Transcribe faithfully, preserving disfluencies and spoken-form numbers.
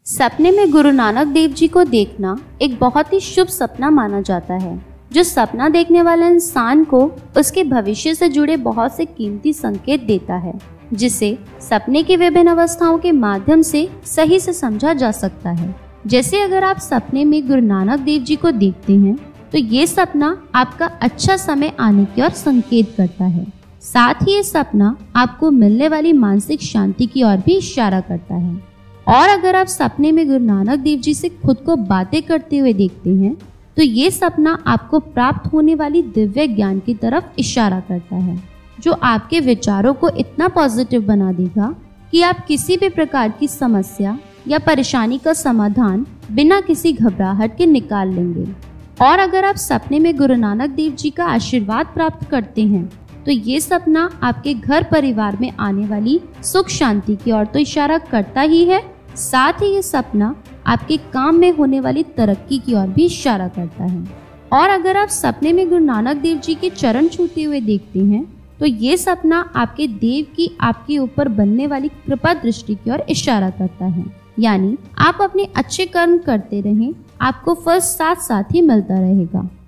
सपने में गुरु नानक देव जी को देखना एक बहुत ही शुभ सपना माना जाता है, जो सपना देखने वाले इंसान को उसके भविष्य से जुड़े बहुत से कीमती संकेत देता है, जिसे सपने की विभिन्न अवस्थाओं के माध्यम से सही से समझा जा सकता है। जैसे अगर आप सपने में गुरु नानक देव जी को देखते हैं तो ये सपना आपका अच्छा समय आने की ओर संकेत करता है। साथ ही ये सपना आपको मिलने वाली मानसिक शांति की ओर भी इशारा करता है। और अगर आप सपने में गुरु नानक देव जी से खुद को बातें करते हुए देखते हैं तो ये सपना आपको प्राप्त होने वाली दिव्य ज्ञान की तरफ इशारा करता है, जो आपके विचारों को इतना पॉजिटिव बना देगा कि आप किसी भी प्रकार की समस्या या परेशानी का समाधान बिना किसी घबराहट के निकाल लेंगे। और अगर आप सपने में गुरु नानक देव जी का आशीर्वाद प्राप्त करते हैं तो ये सपना आपके घर परिवार में आने वाली सुख शांति की ओर तो इशारा करता ही है, साथ ही ये सपना आपके काम में होने वाली तरक्की की ओर भी इशारा करता है। और अगर आप सपने में गुरु नानक देव जी के चरण छूते हुए देखते हैं तो ये सपना आपके देव की आपके ऊपर बनने वाली कृपा दृष्टि की ओर इशारा करता है। यानी आप अपने अच्छे कर्म करते रहें, आपको फल साथ साथ ही मिलता रहेगा।